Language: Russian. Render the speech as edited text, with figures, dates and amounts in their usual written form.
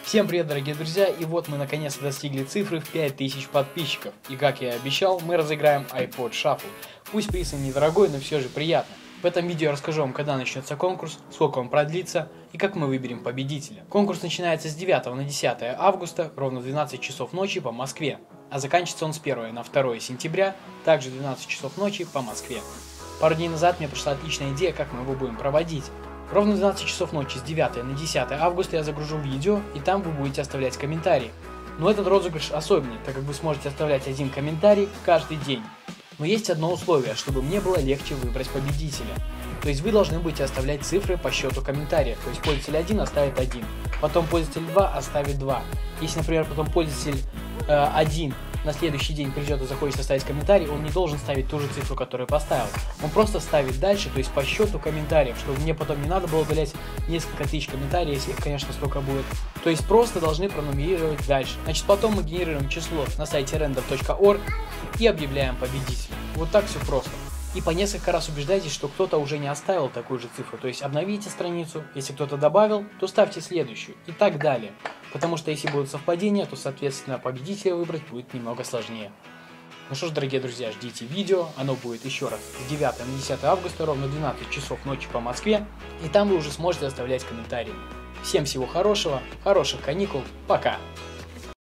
Всем привет, дорогие друзья, и вот мы наконец-то достигли цифры в 5000 подписчиков. И как я и обещал, мы разыграем iPod Shuffle. Пусть приз недорогой, но все же приятно. В этом видео я расскажу вам, когда начнется конкурс, сколько он продлится и как мы выберем победителя. Конкурс начинается с 9 на 10 августа, ровно в 12 часов ночи по Москве. А заканчивается он с 1 на 2 сентября, также в 12 часов ночи по Москве. Пару дней назад мне пришла отличная идея, как мы его будем проводить. Ровно в 12 часов ночи с 9 на 10 августа я загружу видео, и там вы будете оставлять комментарии. Но этот розыгрыш особенный, так как вы сможете оставлять один комментарий каждый день. Но есть одно условие, чтобы мне было легче выбрать победителя. То есть вы должны будете оставлять цифры по счету комментариев. То есть пользователь 1 оставит 1, потом пользователь 2 оставит 2. Если, например, потом пользователь 1 на следующий день придет и захочет оставить комментарий, он не должен ставить ту же цифру, которую поставил. Он просто ставит дальше, то есть по счету комментариев, чтобы мне потом не надо было удалять несколько тысяч комментариев, если их, конечно, столько будет. То есть просто должны пронумерировать дальше. Значит, потом мы генерируем число на сайте random.org и объявляем победителя. Вот так все просто. И по несколько раз убеждайтесь, что кто-то уже не оставил такую же цифру. То есть обновите страницу, если кто-то добавил, то ставьте следующую и так далее. Потому что если будут совпадения, то соответственно победителя выбрать будет немного сложнее. Ну что ж, дорогие друзья, ждите видео, оно будет еще раз с 9 на 10 августа, ровно 12 часов ночи по Москве. И там вы уже сможете оставлять комментарии. Всем всего хорошего, хороших каникул, пока!